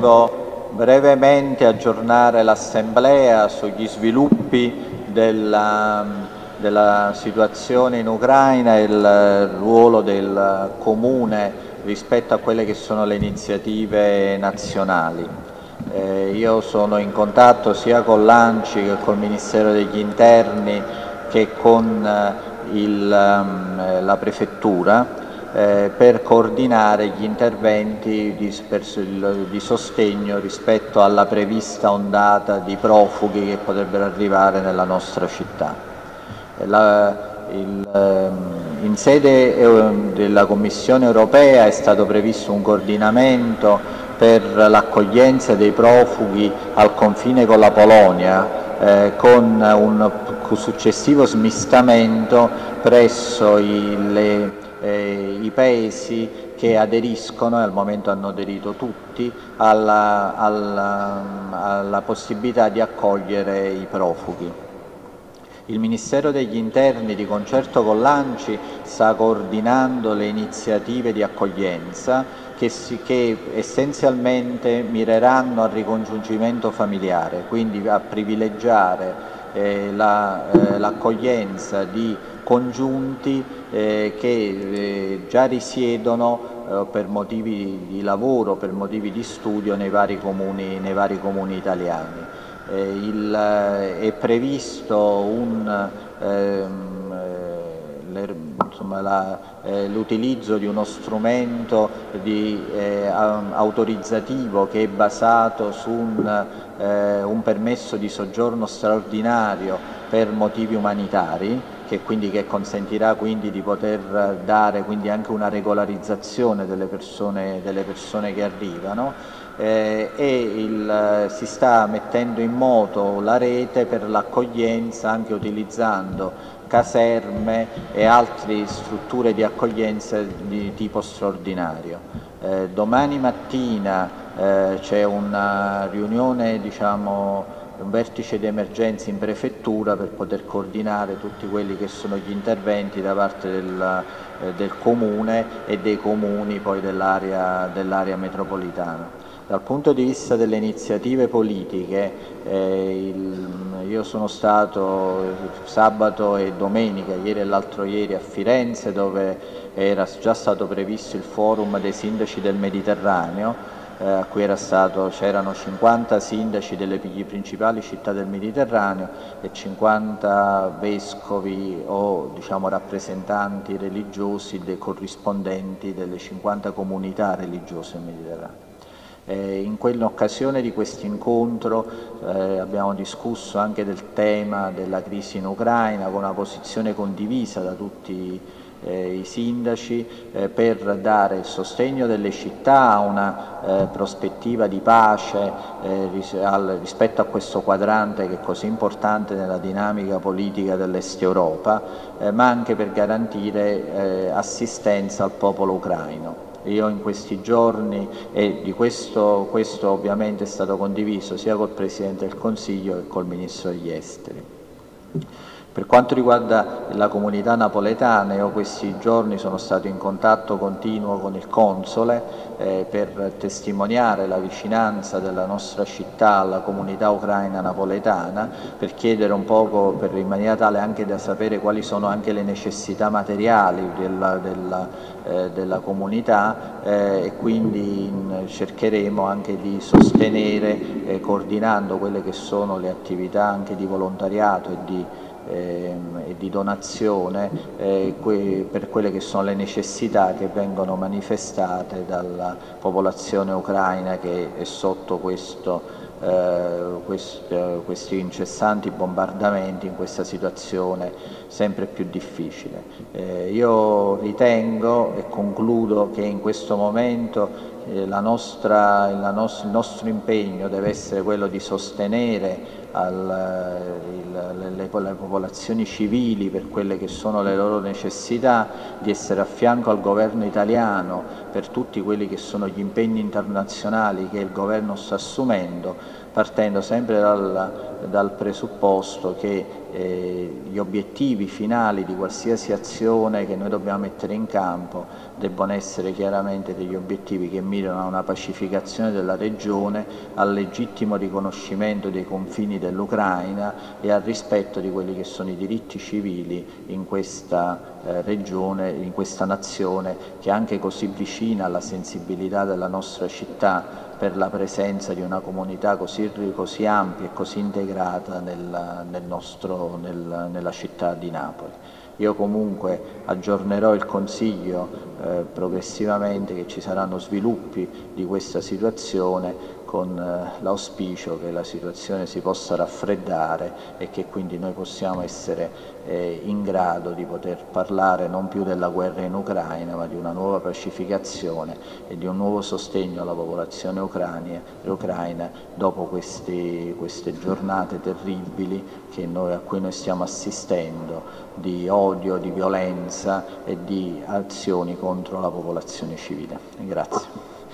volevo brevemente aggiornare l'Assemblea sugli sviluppi della situazione in Ucraina e il ruolo del Comune rispetto a quelle che sono le iniziative nazionali. Io sono in contatto sia con l'ANCI che col Ministero degli Interni che con la Prefettura per coordinare gli interventi di sostegno rispetto alla prevista ondata di profughi che potrebbero arrivare nella nostra città. In sede della Commissione europea è stato previsto un coordinamento per l'accoglienza dei profughi al confine con la Polonia, con un successivo smistamento presso i paesi che aderiscono, e al momento hanno aderito tutti, alla possibilità di accogliere i profughi. Il Ministero degli Interni, di concerto con l'ANCI, sta coordinando le iniziative di accoglienza che essenzialmente mireranno al ricongiungimento familiare, quindi a privilegiare l'accoglienza di congiunti che già risiedono per motivi di lavoro, per motivi di studio nei vari comuni italiani. È previsto l'utilizzo di uno strumento autorizzativo che è basato su un permesso di soggiorno straordinario per motivi umanitari, che consentirà quindi di poter dare anche una regolarizzazione delle persone che arrivano. Si sta mettendo in moto la rete per l'accoglienza anche utilizzando caserme e altre strutture di accoglienza di tipo straordinario. Domani mattina c'è una riunione, un vertice di emergenza in prefettura per poter coordinare tutti quelli che sono gli interventi da parte del Comune e dei comuni poi dell'area metropolitana. Dal punto di vista delle iniziative politiche, io sono stato sabato e domenica, ieri e l'altro ieri, a Firenze, dove era già stato previsto il forum dei sindaci del Mediterraneo, a cui c'erano 50 sindaci delle principali città del Mediterraneo e 50 vescovi o rappresentanti religiosi dei corrispondenti delle 50 comunità religiose del Mediterraneo. In quell'occasione di questo incontro abbiamo discusso anche del tema della crisi in Ucraina, con una posizione condivisa da tutti i sindaci per dare il sostegno delle città a una prospettiva di pace rispetto a questo quadrante che è così importante nella dinamica politica dell'Est Europa, ma anche per garantire assistenza al popolo ucraino. Io in questi giorni, e di questo ovviamente è stato condiviso sia col Presidente del Consiglio che col Ministro degli Esteri. Per quanto riguarda la comunità napoletana, io questi giorni sono stato in contatto continuo con il console per testimoniare la vicinanza della nostra città alla comunità ucraina napoletana, per chiedere un poco, in maniera tale anche da sapere quali sono anche le necessità materiali della comunità, e quindi cercheremo anche di sostenere, coordinando quelle che sono le attività anche di volontariato e di donazione per quelle che sono le necessità che vengono manifestate dalla popolazione ucraina che è sotto questi incessanti bombardamenti, in questa situazione sempre più difficile. Io ritengo e concludo che in questo momento il nostro impegno deve essere quello di sostenere le popolazioni civili per quelle che sono le loro necessità, di essere a fianco al governo italiano per tutti quelli che sono gli impegni internazionali che il governo sta assumendo, partendo sempre dal presupposto che gli obiettivi finali di qualsiasi azione che noi dobbiamo mettere in campo debbono essere chiaramente degli obiettivi che mirano a una pacificazione della regione, al legittimo riconoscimento dei confini dell'Ucraina e al rispetto di quelli che sono i diritti civili in questa regione, in questa nazione che è anche così vicina alla sensibilità della nostra città per la presenza di una comunità così ampia e così integrata nella città di Napoli. Io comunque aggiornerò il Consiglio progressivamente, che ci saranno sviluppi di questa situazione, con l'auspicio che la situazione si possa raffreddare e che quindi noi possiamo essere in grado di poter parlare non più della guerra in Ucraina, ma di una nuova pacificazione e di un nuovo sostegno alla popolazione ucraina dopo queste giornate terribili a cui noi stiamo assistendo, di odio, di violenza e di azioni contro la popolazione civile. Grazie.